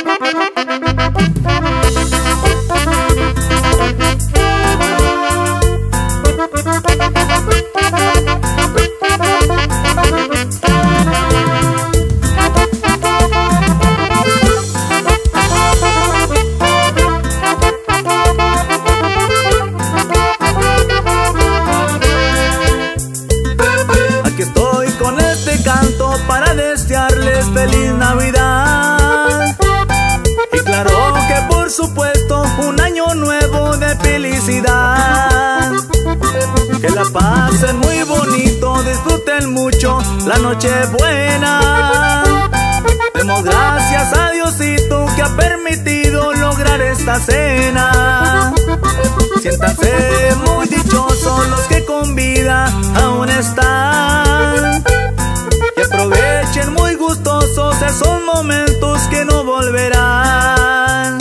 Aquí estoy con este canto para desearles feliz Navidad. Y claro que por supuesto un año nuevo de felicidad. Que la pasen muy bonito, disfruten mucho la noche buena. Demos gracias a Diosito que ha permitido lograr esta cena. Siéntanse muy dichosos los que con vida aún están. Y aprovechen muy gustosos esos momentos que no volverán.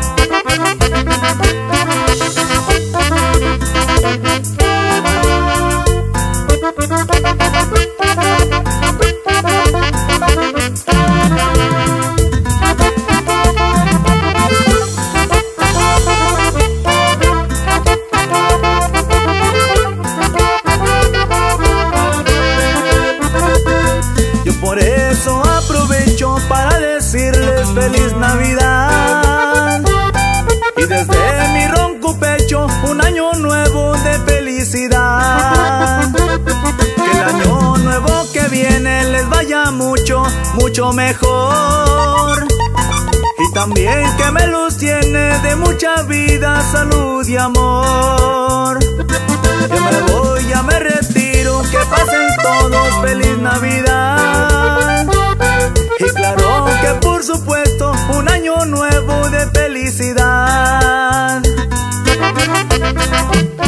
Por eso aprovecho para decirles feliz Navidad. Y desde mi ronco pecho un año nuevo de felicidad. Que el año nuevo que viene les vaya mucho, mucho mejor. Y también que me los llene de mucha vida, salud y amor. Que me voy, ya me retiro, que pasen todos feliz Navidad. Y claro que por supuesto un año nuevo de felicidad.